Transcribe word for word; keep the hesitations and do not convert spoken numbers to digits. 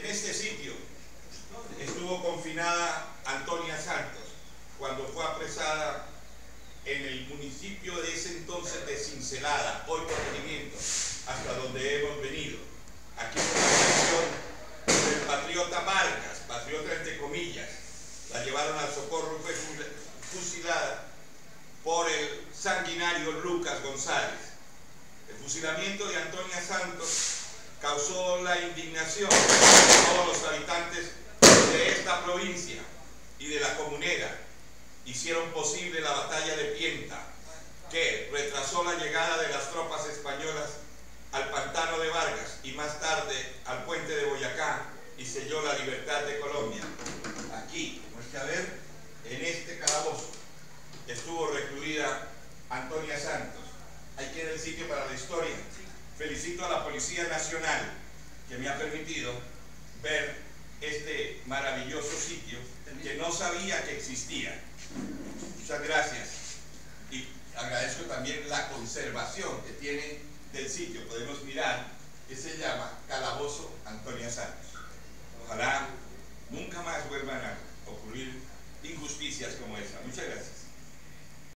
este sitio estuvo confinada Antonia Santos cuando fue apresada en el municipio de ese entonces de Cincelada, hoy Corregimiento, hasta donde hemos venido. Aquí por la presión del patriota Vargas, patriota entre comillas, la llevaron al socorro y fue fusilada por el sanguinario Lucas González. El fusilamiento de Antonia Santos causó la indignación de todos los habitantes de esta provincia y de la Comunera. Hicieron posible la batalla de Pienta, que retrasó la llegada de las tropas españolas al pantano de Vargas y más tarde al puente de Boyacá y selló la libertad de Colombia. Aquí, como es que a ver, en este calabozo estuvo recluida Antonia Santos. Hay que ir al sitio para la historia. Felicito a la Policía Nacional que me ha permitido ver este maravilloso sitio que no sabía que existía. Muchas gracias. Y agradezco también la conservación que tiene del sitio. Podemos mirar, que se llama Calabozo Antonia Santos. Ojalá nunca más vuelvan a ocurrir injusticias como esa. Muchas gracias.